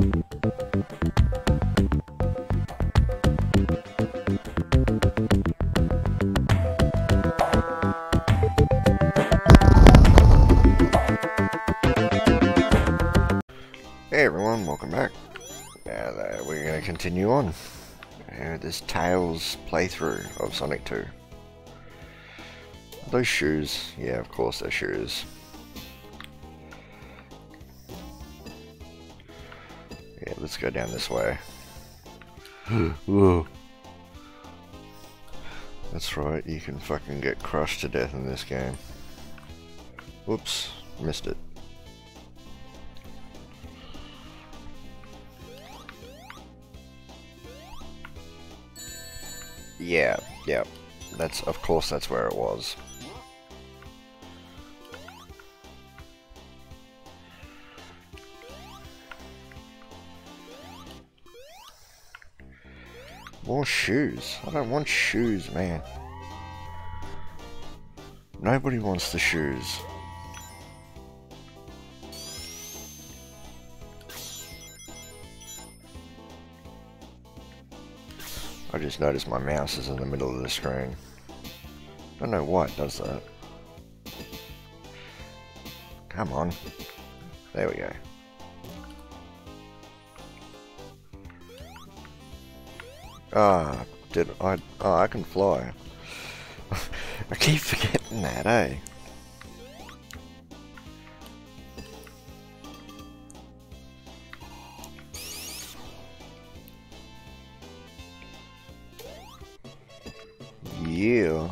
Hey everyone, welcome back. Now we're going to continue on this Tails playthrough of Sonic 2. Those shoes, yeah, of course they're shoes. Yeah, let's go down this way. Whoa. That's right, you can fucking get crushed to death in this game. Whoops, missed it. Yeah, of course that's where it was. More shoes. I don't want shoes, man. Nobody wants the shoes. I just noticed my mouse is in the middle of the screen. Don't know why it does that. Come on. There we go. Ah, I can fly. I keep forgetting that, eh? Yeah.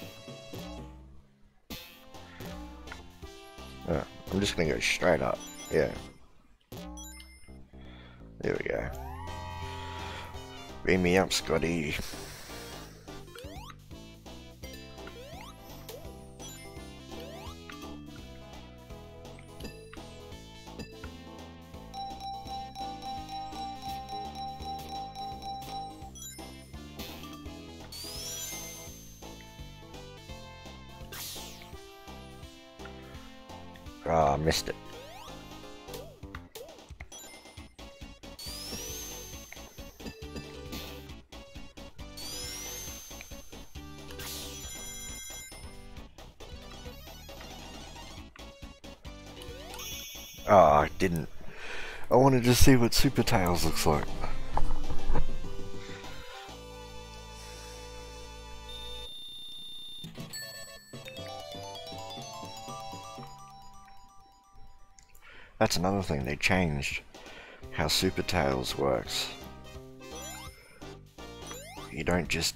Oh, I'm just gonna go straight up. Yeah. There we go. Beam me up, Scotty. Ah, missed it. Oh, I didn't. I wanted to see what Super Tails looks like. That's another thing they changed. How Super Tails works. You don't just,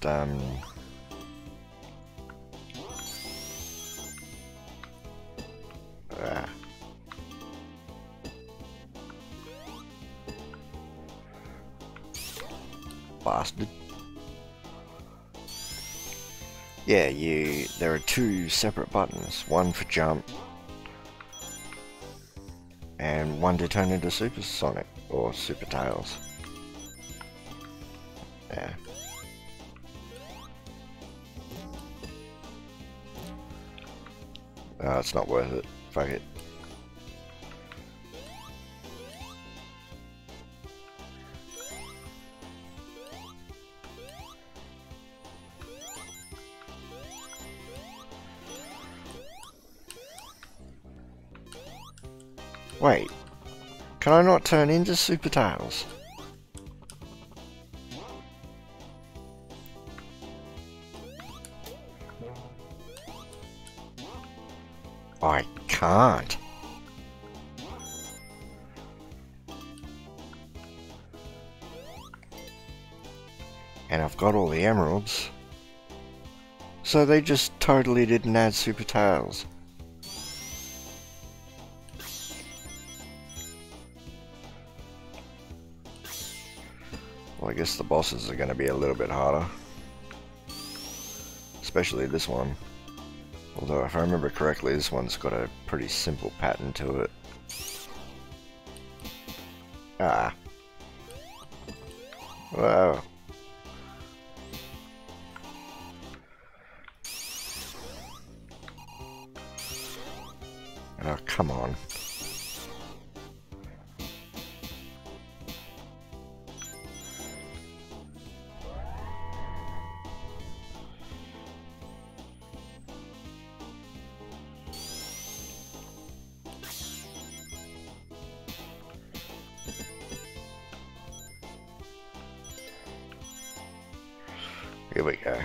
bastard. Yeah, there are two separate buttons, one for jump and one to turn into Super Sonic or Super Tails. Yeah. It's not worth it. Fuck it. Wait, can I not turn into Super Tails? I can't. And I've got all the emeralds. So they just totally didn't add Super Tails. Well, I guess the bosses are going to be a little bit harder. Especially this one. Although, if I remember correctly, this one's got a pretty simple pattern to it. Ah. Wow. Oh, come on. Here we go.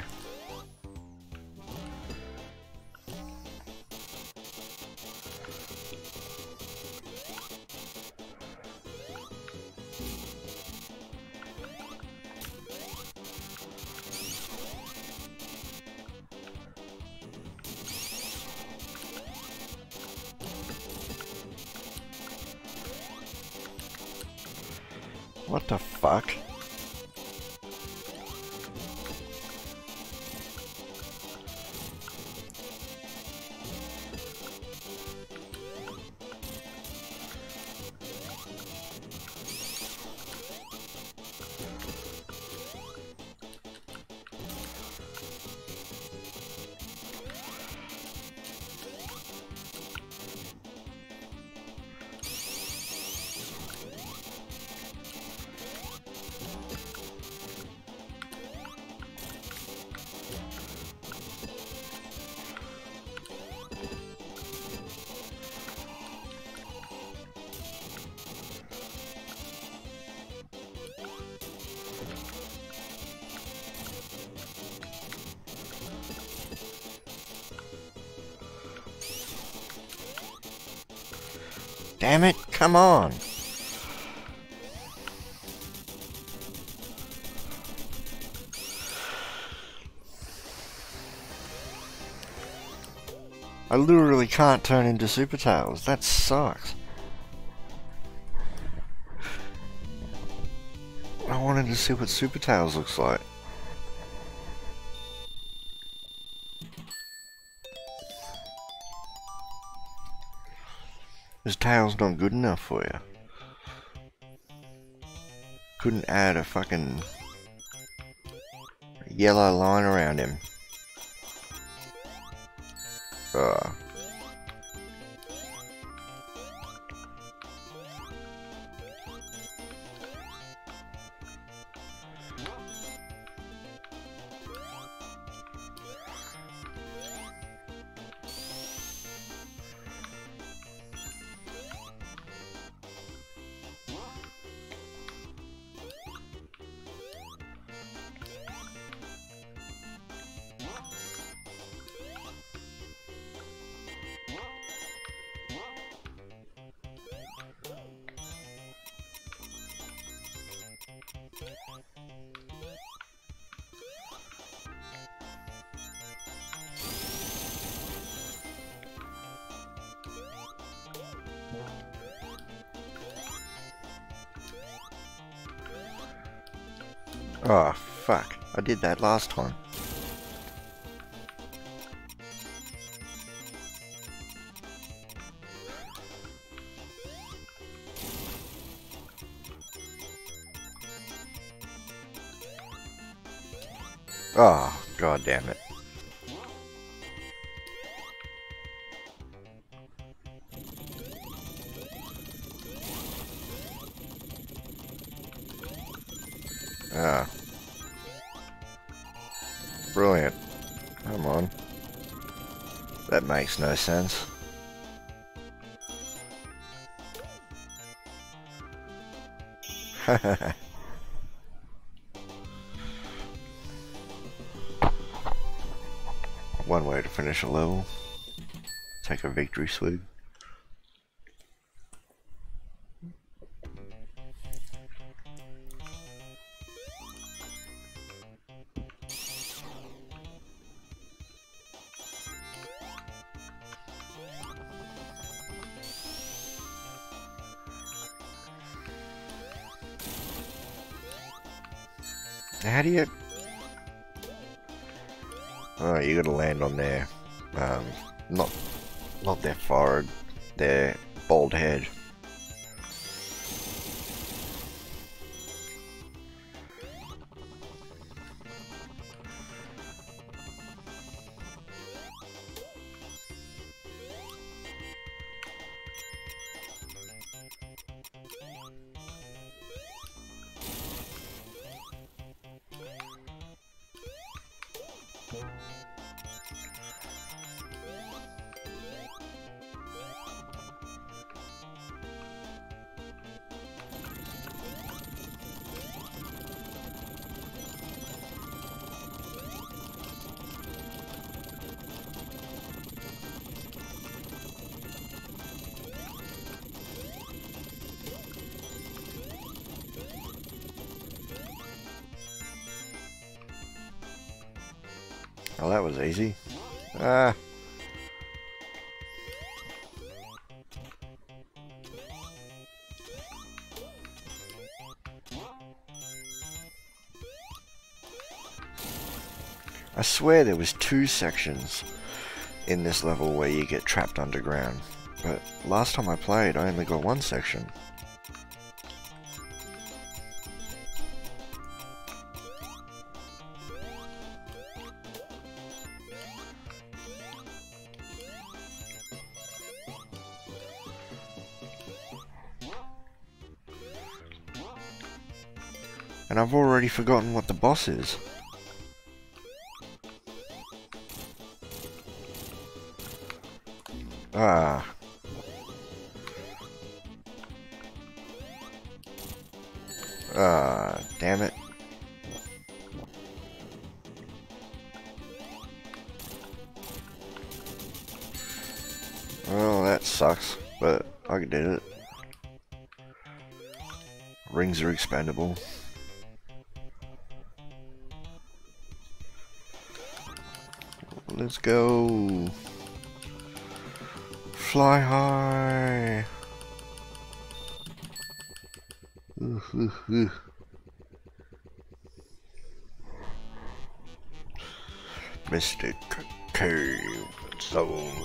What the fuck? Damn it, come on! I literally can't turn into Super Tails. That sucks. I wanted to see what Super Tails looks like. This tail's not good enough for you. Couldn't add a fucking yellow line around him. Ugh. Oh, fuck. I did that last time. Oh, god damn it. Ah. Brilliant. Come on. That makes no sense. One way to finish a level. Take a victory swig. How do you... Oh, you gotta land on their, not their forehead, their bald head. Oh, that was easy. Ah. I swear there was 2 sections in this level where you get trapped underground, but last time I played I only got 1 section. And I've already forgotten what the boss is. Ah. Ah, damn it. Well, that sucks, but I did it. Rings are expendable. Let's go. Fly high. Mystic Cave Zone.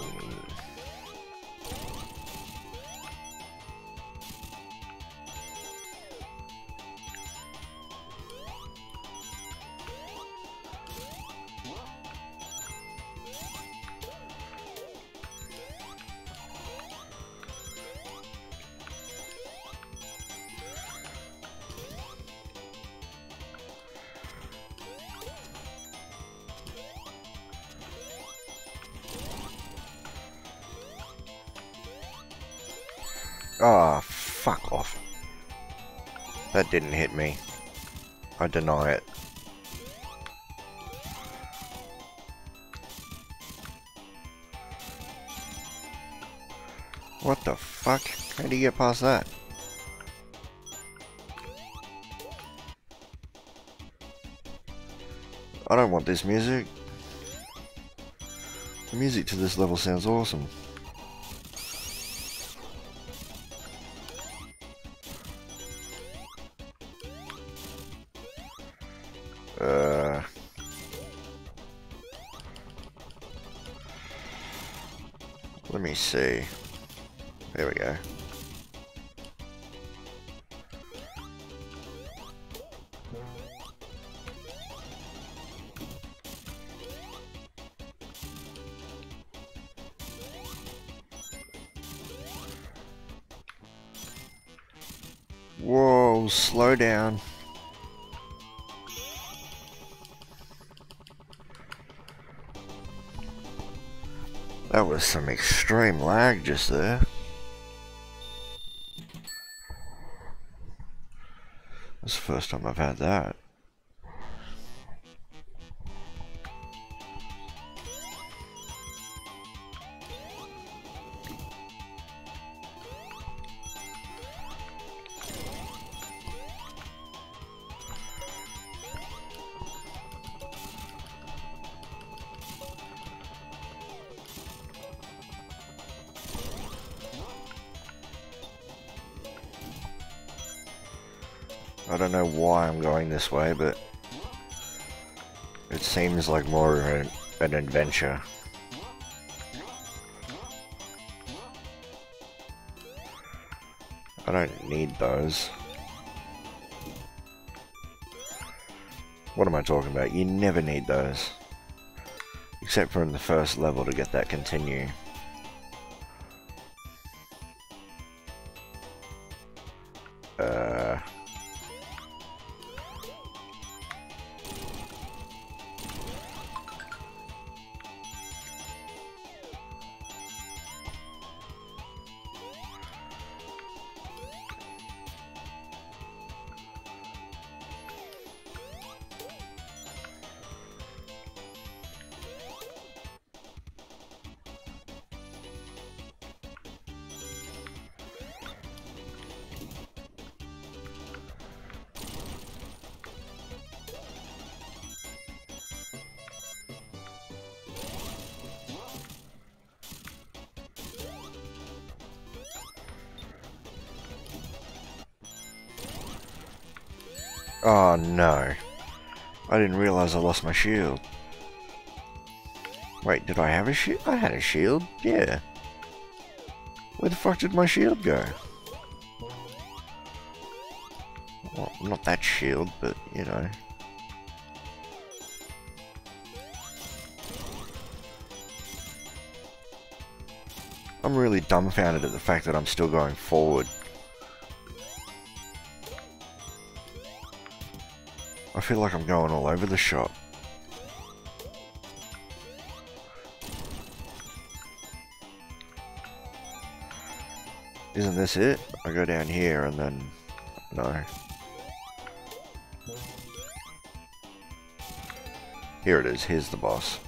Ah, fuck off. That didn't hit me. I deny it. What the fuck? How do you get past that? I don't want this music. The music to this level sounds awesome. Let me see. There we go. Whoa, slow down. That was some extreme lag just there. That's the first time I've had that. I don't know why I'm going this way, but it seems like more of an adventure. I don't need those. What am I talking about? You never need those. Except for in the first level to get that continue. Oh no. I didn't realize I lost my shield. Wait, did I have a shield? I had a shield, yeah. Where the fuck did my shield go? Well, not that shield, but you know. I'm really dumbfounded at the fact that I'm still going forward. I feel like I'm going all over the shop. Isn't this it? I go down here and then... no. Here it is, here's the boss.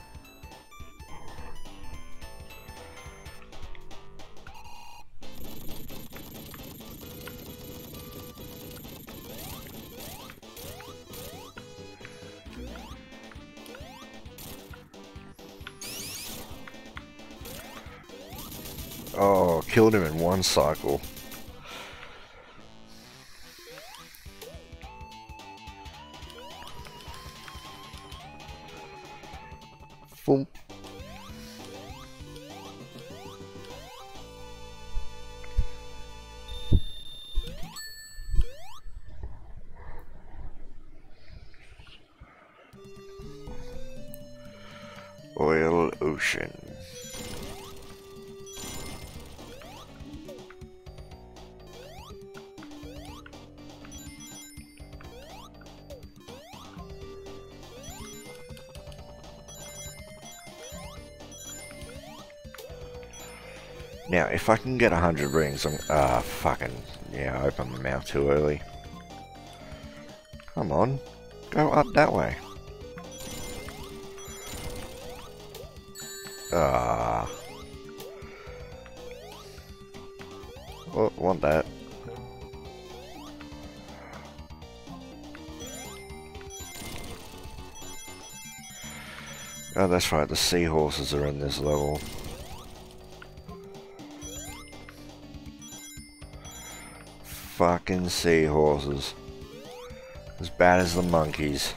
Oh, killed him in one cycle. Boom. Oil Ocean. Now, if I can get 100 rings, I'm... fucking... yeah, I opened my mouth too early. Come on. Go up that way. Oh, want that. Oh, that's right, the seahorses are in this level. Fucking seahorses. As bad as the monkeys.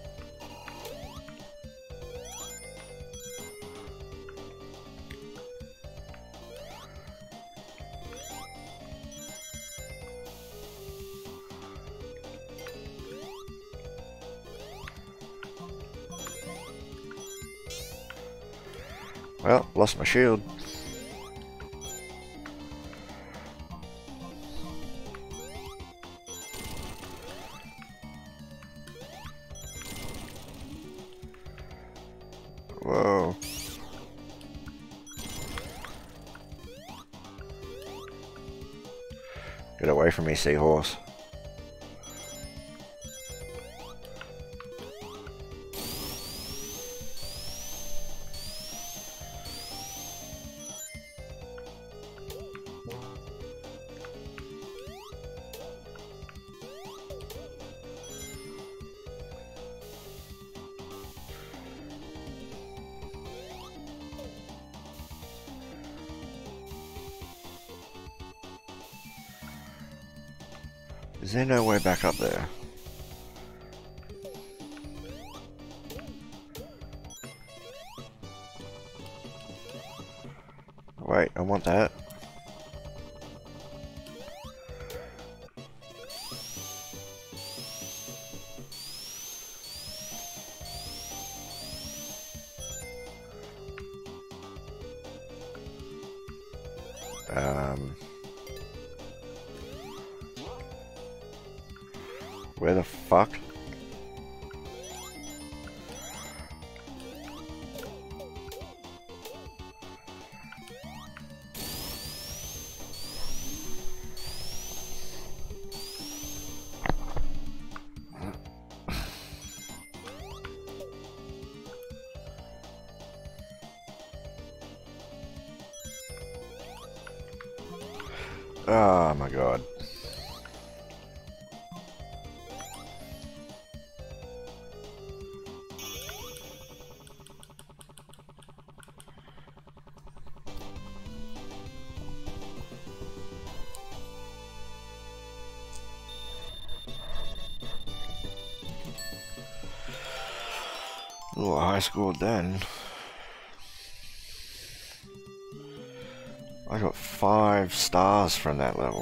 Well, lost my shield. Whoa. Get away from me, seahorse. Is there no way back up there? Wait, I want that. Where the fuck? Oh my god. Oh, I scored then. I got 5 stars from that level.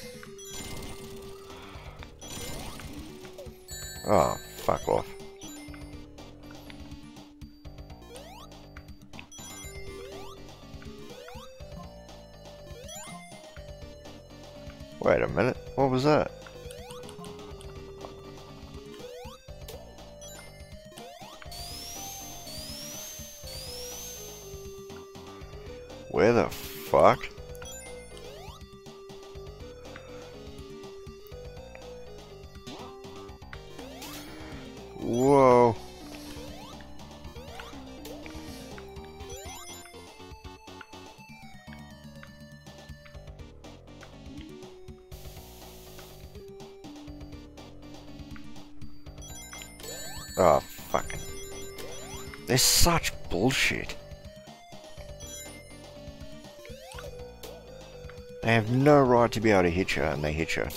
Oh, fuck off. Wait a minute, what was that? Where the fuck? Whoa. Oh, fucking. They're such bullshit. They have no right to be able to hit you, and they hit you.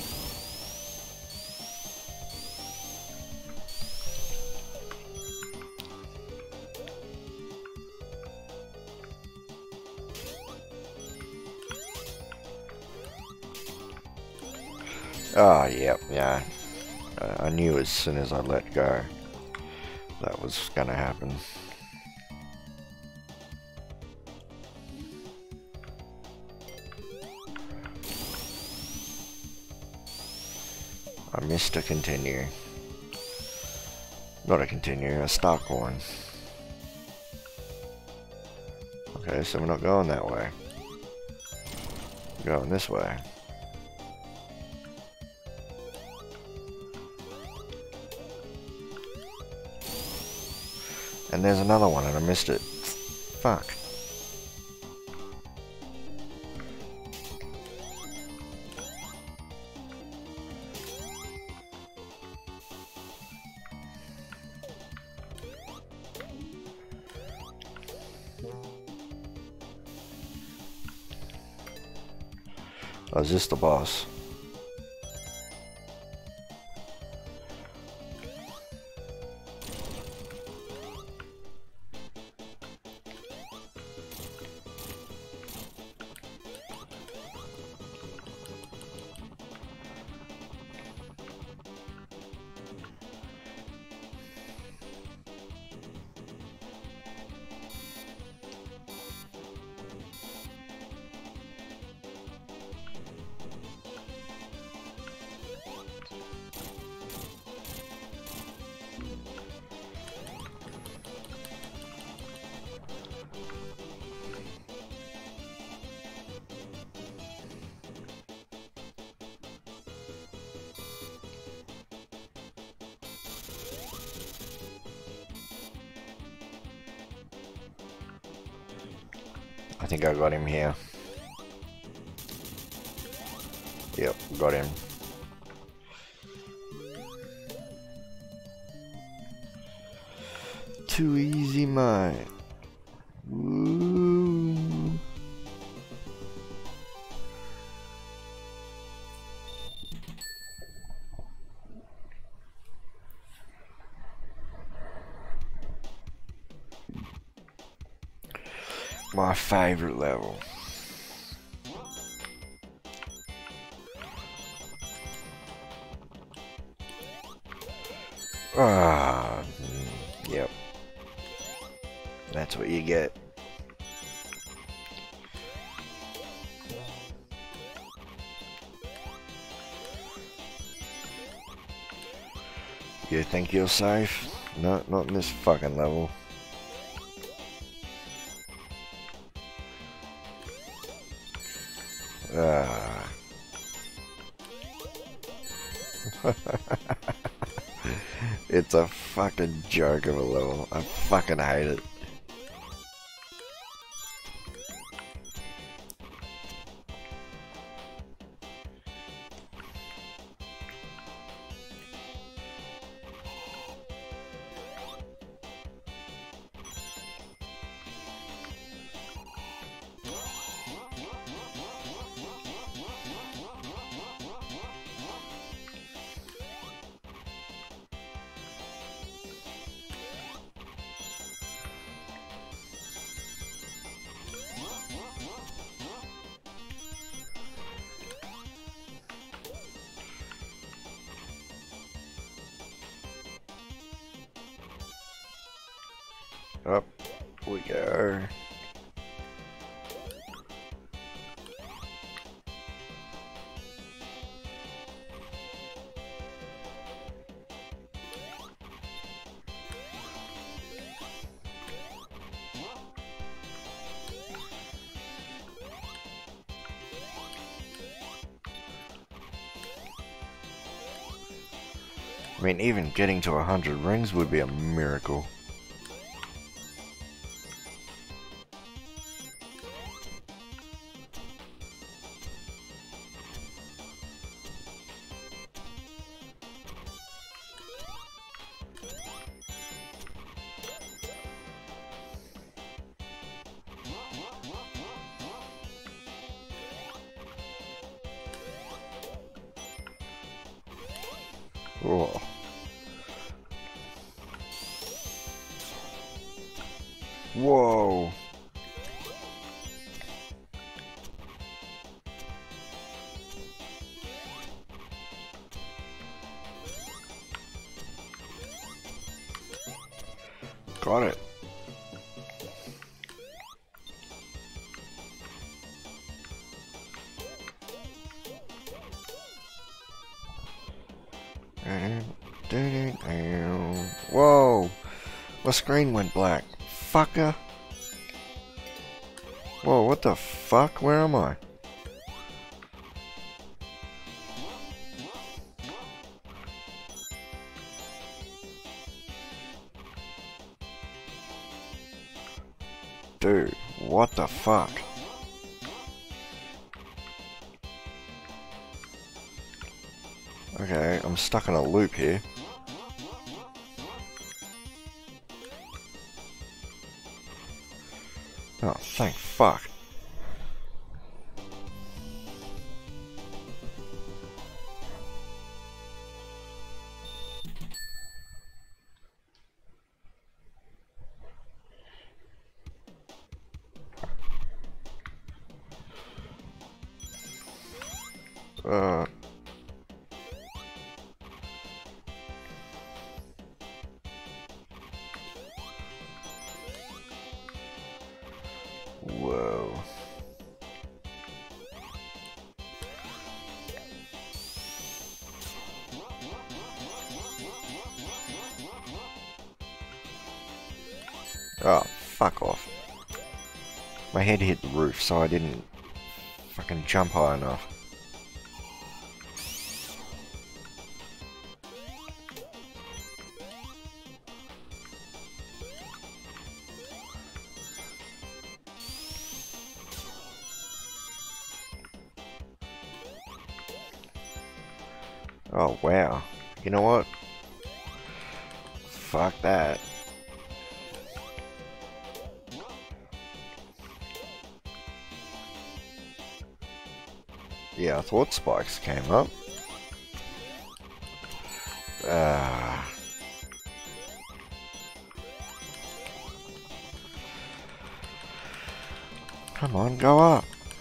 Oh, yep, yeah. I knew as soon as I let go that was gonna happen. I missed a continue. Not a continue, a star coin. Okay, so we're not going that way. We're going this way. And there's another one and I missed it. Fuck. Oh, is this the boss? I think I got him here. Yep, got him. Too easy, mate. Woo. My favorite level. Ah, yep. That's what you get. You think you're safe? No, not in this fucking level. Ah. It's a fucking joke of a level. I fucking hate it. Up we go. I mean, even getting to 100 rings would be a miracle. Whoa. Whoa. Got it. Whoa. My screen went black. Fucker. Whoa, what the fuck? Where am I? Dude, what the fuck? Okay, I'm stuck in a loop here. Oh, thank fuck. Whoa. Oh, fuck off. My head hit the roof, so I didn't fucking jump high enough. Oh, wow. You know what? Fuck that. Yeah, I thought spikes came up. Come on, go up.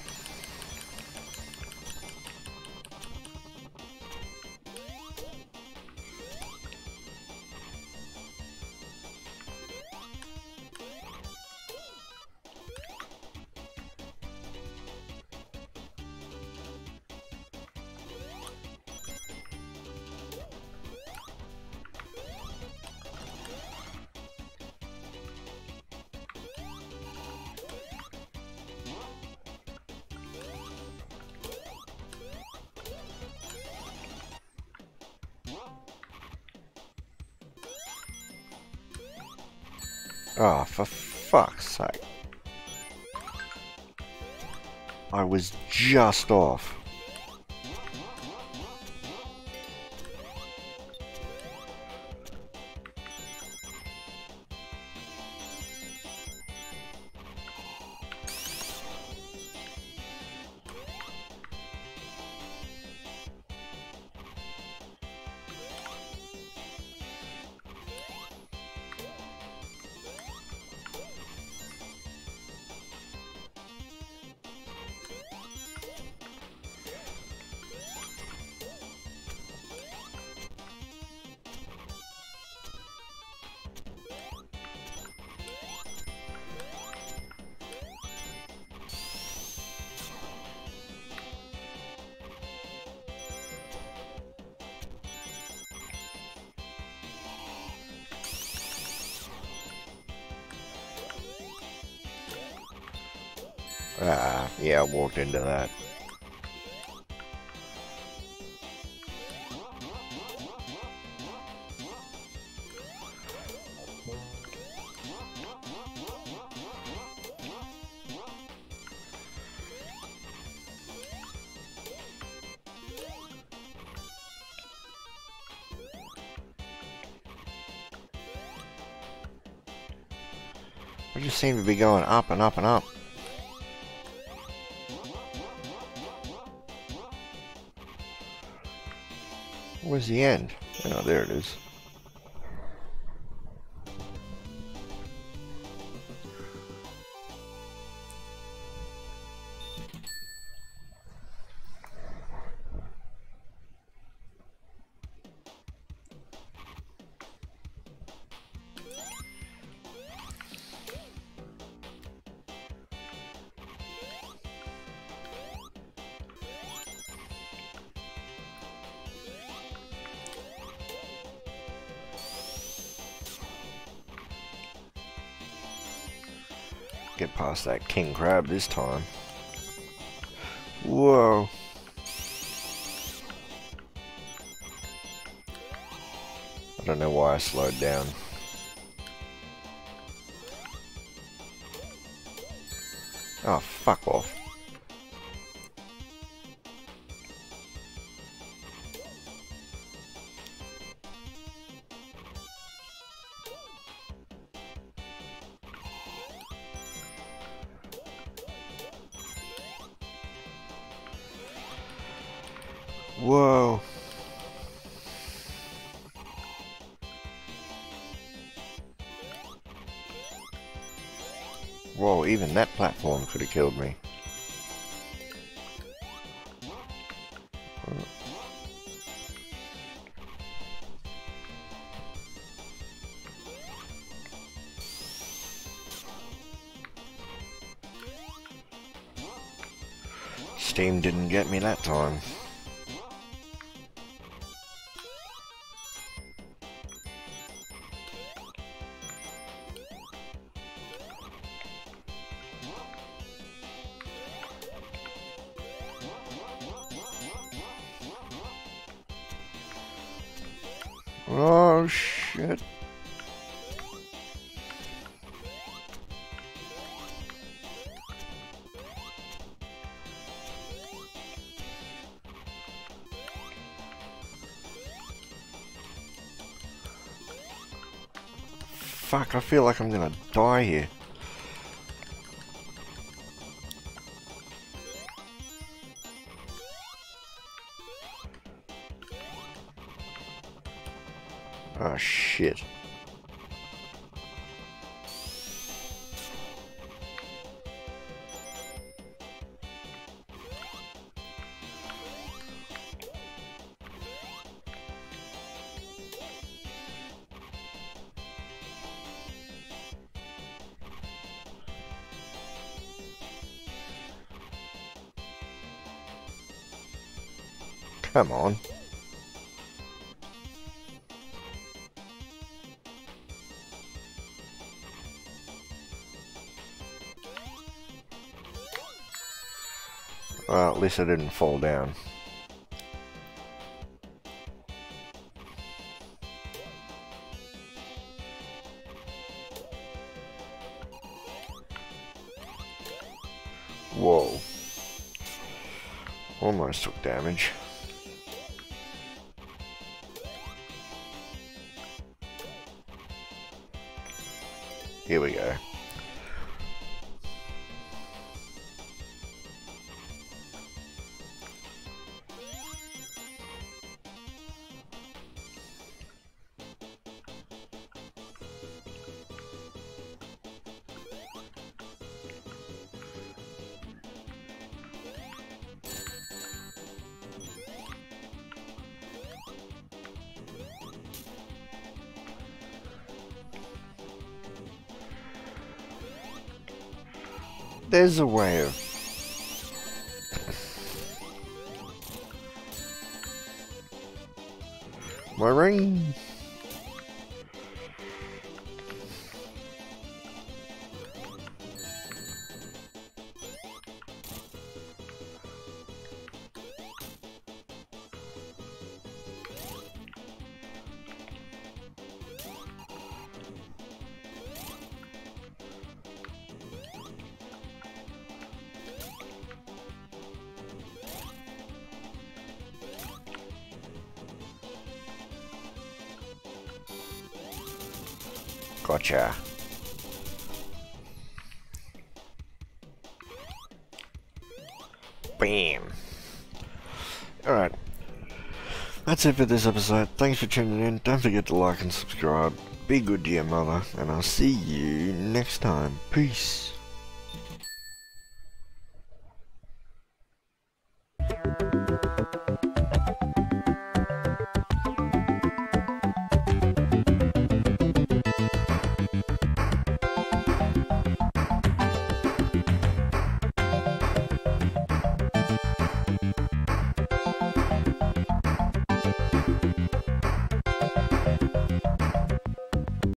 Oh, for fuck's sake. I was just off. Ah, yeah, I walked into that. I just seem to be going up and up and up. Where's the end? Oh, there it is. Get past that king crab this time. Whoa. I don't know why I slowed down. Oh, fuck off. Whoa. Whoa, even that platform could have killed me. Steam didn't get me that time. Oh shit. Fuck, I feel like I'm gonna die here. Oh shit. Come on. Well, at least I didn't fall down. Whoa. Almost took damage. Here we go. There's a way of... My ring! Gotcha. Bam. Alright. That's it for this episode. Thanks for tuning in. Don't forget to like and subscribe. Be good to your mother. And I'll see you next time. Peace.